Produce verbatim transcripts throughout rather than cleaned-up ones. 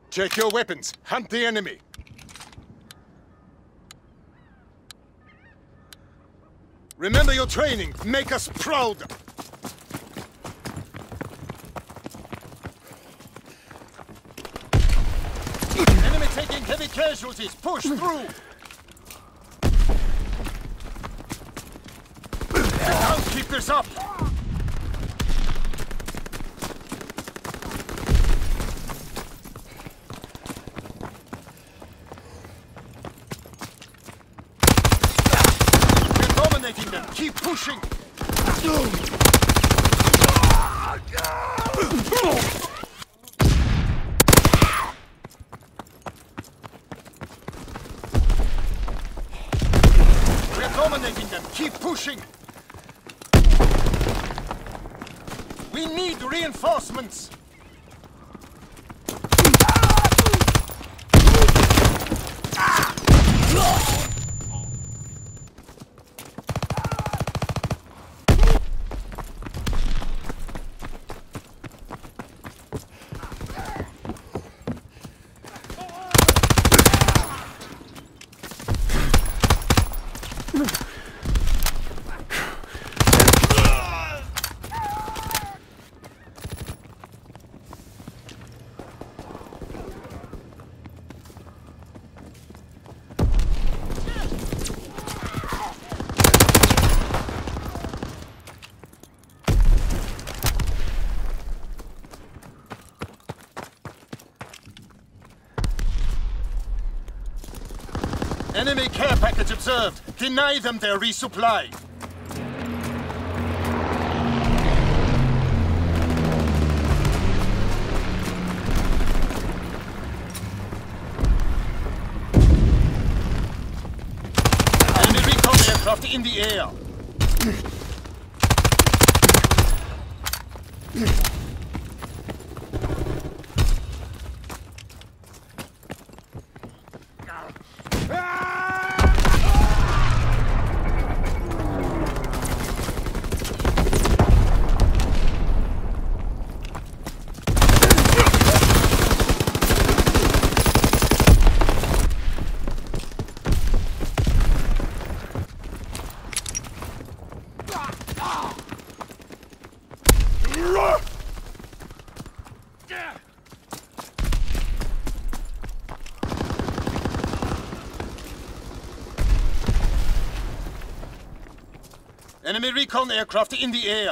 Check your weapons. Hunt the enemy. Remember your training. Make us proud. Enemy taking heavy casualties. Push through. You can't keep this up. Them. Keep pushing! We're dominating them. Keep pushing! We need reinforcements! Enemy care package observed. Deny them their resupply. Enemy recon aircraft in the air. Enemy recon aircraft in the air.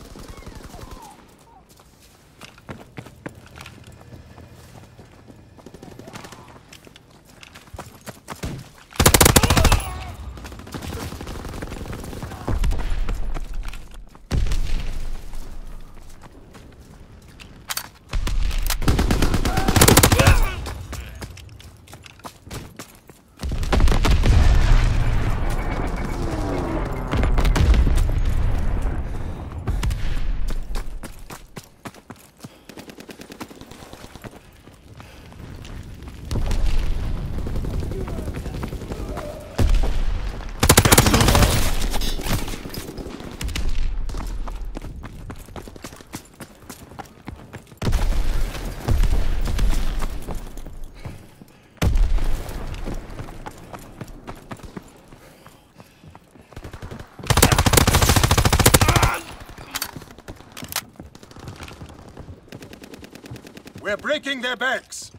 We're breaking their backs.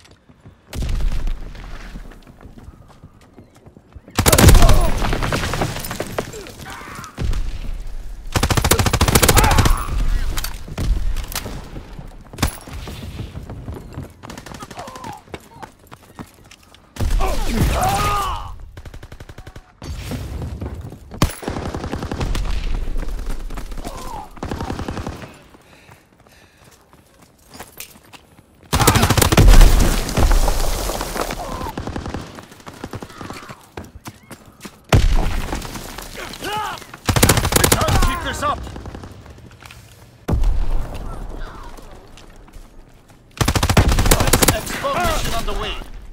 This up! Export mission underway.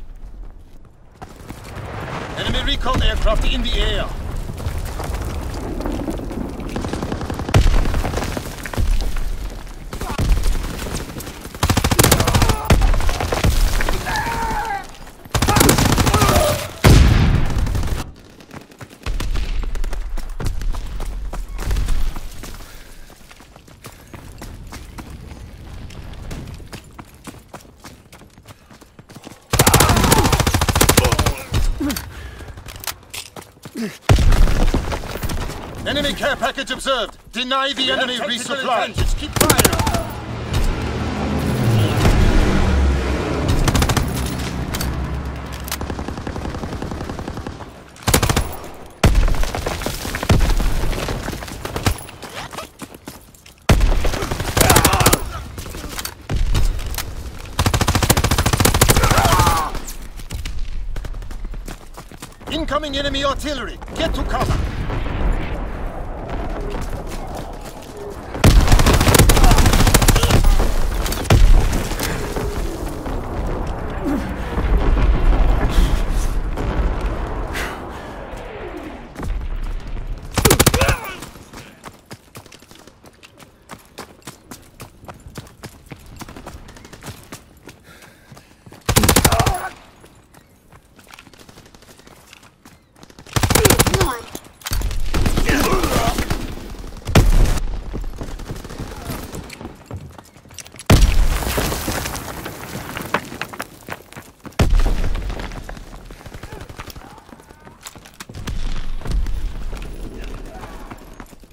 Enemy recon aircraft in the air. Enemy care package observed. Deny the We have enemy tactical resupply. advantage. Keep firing. Incoming enemy artillery. Get to cover.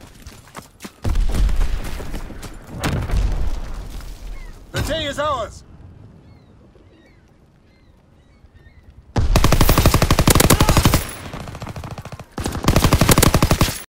The day is ours!